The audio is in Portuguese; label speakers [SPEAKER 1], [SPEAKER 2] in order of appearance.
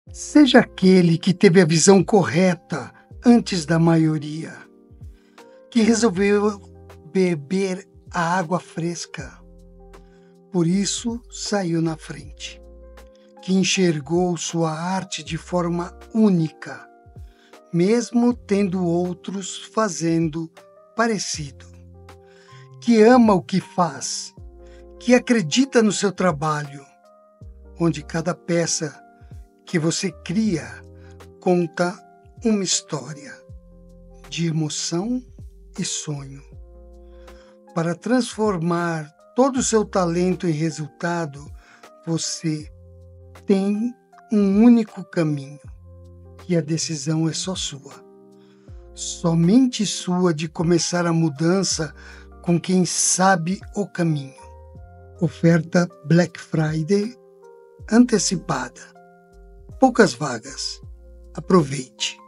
[SPEAKER 1] Seja aquele que teve a visão correta antes da maioria, que resolveu beber a água fresca, por isso saiu na frente, que enxergou sua arte de forma única, mesmo tendo outros fazendo parecido, que ama o que faz, que acredita no seu trabalho, onde cada peça que você cria conta uma história de emoção e sonho. Para transformar todo o seu talento em resultado, você tem um único caminho e a decisão é só sua. Somente sua de começar a mudança com quem sabe o caminho. Oferta Black Friday antecipada. Poucas vagas. Aproveite.